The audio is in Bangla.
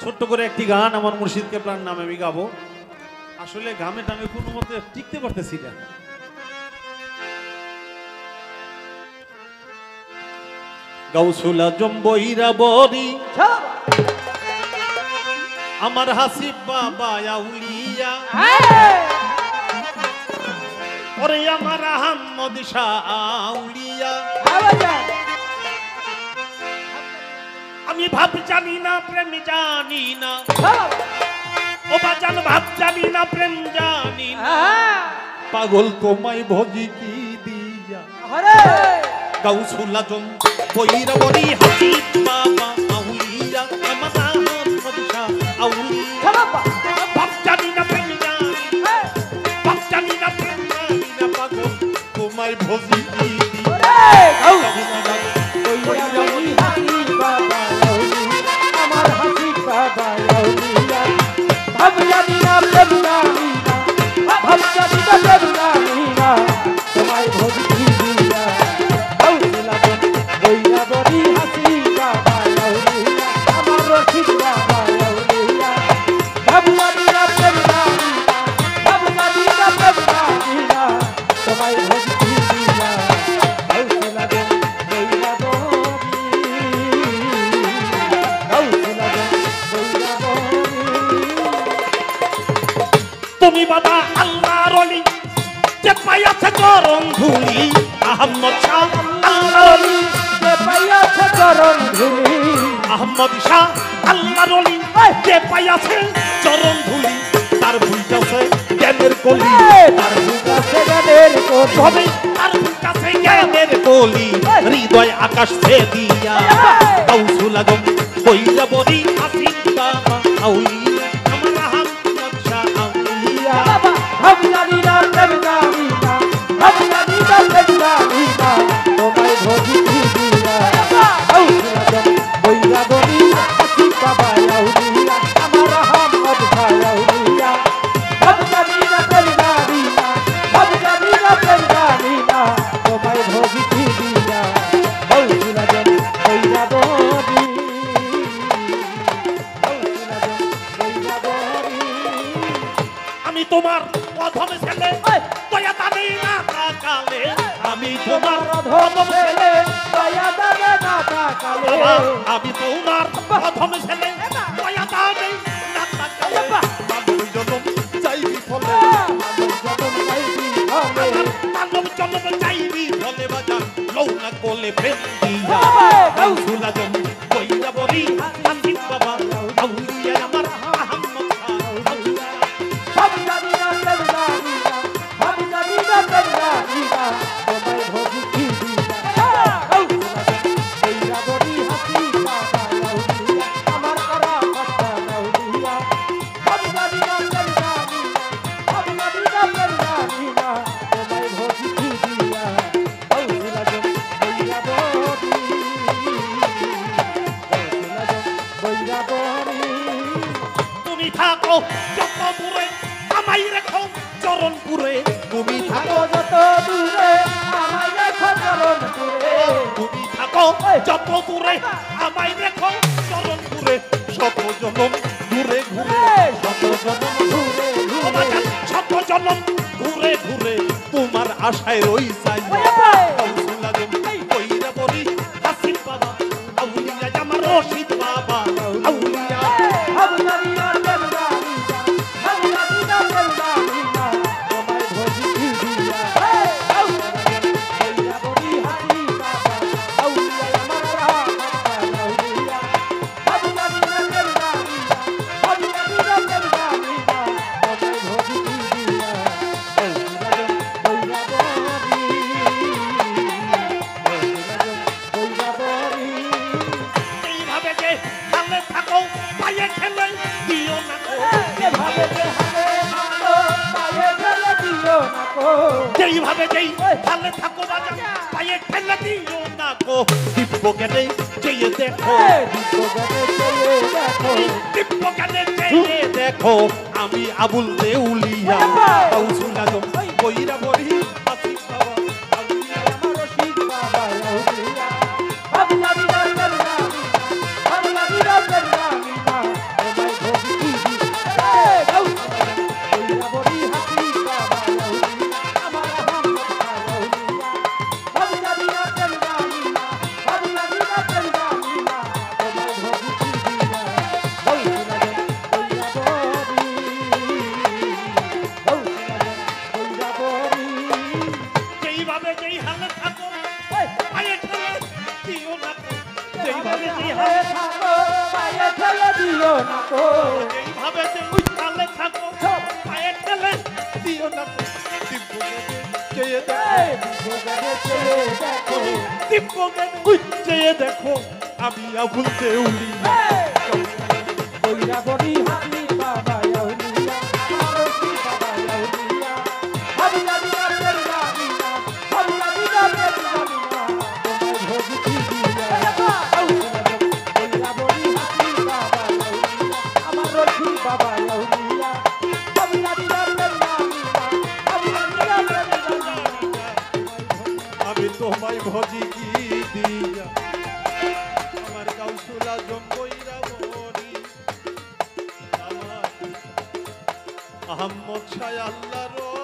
ছোট্ট করে একটি গান আমার মুর্শিদ কেবলার নামে আমি গাবো। আসলে গানে টানে কোনো মতে টিকতে পারতেছি না। গাউসুল আজম বইরা বরি আমার হাসিব বাবা আউলিয়া, ওরে আমার আহমদ শাহ আউলিয়া। আমি ভাব জানি না প্রেম জানি না, ও বাজান ভাব জানি না প্রেম জানি না, পাগল তোমায় ভজি কি দিয়া। গাউসুল আজম বইরা বরি হাসিব বাবা আউলিয়া, আমার আহমদ শাহ আউলিয়া। ভাব জানি না প্রেম জানি না, ভাব জানি না প্রেম জানি না, পাগল তোমায় ভজি কি দিয়া। তুমি বাবা আল্লাহর ওলি যে পাইয়াছে চরণ ধুলি, আহমদ শাহ আল্লাহর ওলি যে পাইয়াছে চরণ ধুলি, আহমদ শাহ আল্লাহর ওলি যে পাইয়াছে চরণ ধুলি। তার ভুলটাছে জ্ঞানের কলি, তার ভুলটাছে জ্ঞানের কলি, তার ভুলটাছে জ্ঞানের কলি, হৃদয় আকাশ ছে দিয়া। গাউসুল আজম বইরা বরি হাসিব বাবা আউলিয়া, আমার আহমদ শাহ আউলিয়া। हम जानी ना प्रेम जानी ना, हम जानी ना प्रेम जानी ना, तुम्हें भोगी दिया। गाउसुल आजम बइरा बरी हासिब बाबा आउलिया, हमारा अहमद शाह आउलिया। हम जानी ना प्रेम जानी ना, हम जानी ना प्रेम जानी ना, तुम्हें भोगी दिया। गाउसुल आजम बइरा बरी, गाउसुल आजम बइरा बरी। আমি তোমার প্রথম ছেলে দয়া দাবি না তাকালে, আমি তোমার প্রথম ছেলে দয়া দাবে না তাকালে, আমি তোমার প্রথম ছেলে দয়া দাবি না তাকালে। মানব জনম চাইবি ফলে, মানব জনম চাইবি ফলে, বাজার লও না কোলে প্রেম দিয়া। গাউসুল আজম বইরা বরি হাসিব বাবা আউলিয়া, আমার আহমদ শাহ আউলিয়া। हम जानी ना प्रेम जानी ना, हम जानी ना प्रेम जानी ना, तुम्हें भोगी दिया। गाउसुल आजम बइरा बरी हासिब बाबा आउलिया, हमारा अहमद शाह आउलिया। हम जानी ना प्रेम जानी ना, हम जानी ना प्रेम जानी ना, तुम्हें भोगी दिया। गाउसुल आजम बइरा बरी, गाउसुल आजम बइरा बरी। তুমি থাকো যত দূরে আমায় রেখো চরণপুরে, তুমি থাকো যত দূরে আমায় রেখো চরণপুরে, তুমি থাকো যত দূরে আমায় রেখো চরণপুরে। শত জনম ঘুরে ঘুরে, শত জনম ঘুরে ঘুরে, শত জনম ঘুরে ঘুরে তোমার আশায় রই চাই। গাউসুল আজম বইরা বরি হাসিব বাবা আউলিয়া, আমার রশিদ বাবা আউলিয়া। हम जानी ना प्रेम जानी ना, हम जानी ना प्रेम जानी ना, तुम्हें भोगी दिया। गाउसुल आजम बइरा बरी हासिब बाबा आउलिया, हमारा अहमद शाह आउलिया। हम जानी ना प्रेम जानी ना, हम जानी ना प्रेम जानी ना, तुम्हें भोगी दिया। गाउसुल आजम बइरा बरी, गाउसुल आजम बइरा बरी। এইভাবে যে খেলে থাকো পায়ে খেলে দিও না গো, যেভাবে যে হাতে মারো পায়ে ফেলে দিও না গো, যেইভাবে যেই খেলে থাকো বাজা পায়ে খেলে দিও না গো। দিব্য জ্ঞানে চেয়ে দেখো, দিব্যজ্ঞানে চেয়ে দেখো, দিব্য জ্ঞানে চেয়ে দেখো, আমি আবুল দেউলিয়া। গাউসুল আজম বইরা বরি হাসিব বাবা আউলিয়া, আমার রশিদ বাবা আউলিয়া। हम जानी ना प्रेम जानी ना, हम जानी ना प्रेम जानी ना, পায়ে ঠেলে দিও না তো যেইভাবে হে থাকো পায়ে ঠেলে দিও না তো যেইভাবে চালে থাকো পায়ে ঠেলে দিও না তো দিব্যকে চেয়ে দেখো আমি আবুলতে উলি বইরা বড়ি হাতি বাবা আউলিয়া মারসি বাবা আউলিয়া হাবিলা দিনা পেরনা দিনা হাবিলা দিনা পেরনা দিনা তোমায় ভক্তি দিয়া বইরা বড়ি হাতি বাবা আউলিয়া আমার রসি বাবা আউলিয়া হাবিলা দিনা পেরনা দিনা হাবিলা দিনা পেরনা দিনা আমি তোমায় ভজি কি দিয়া আমার কাউসুলা জম্বইরা মরি আমার আহম্মদ শাহ আল্লাহর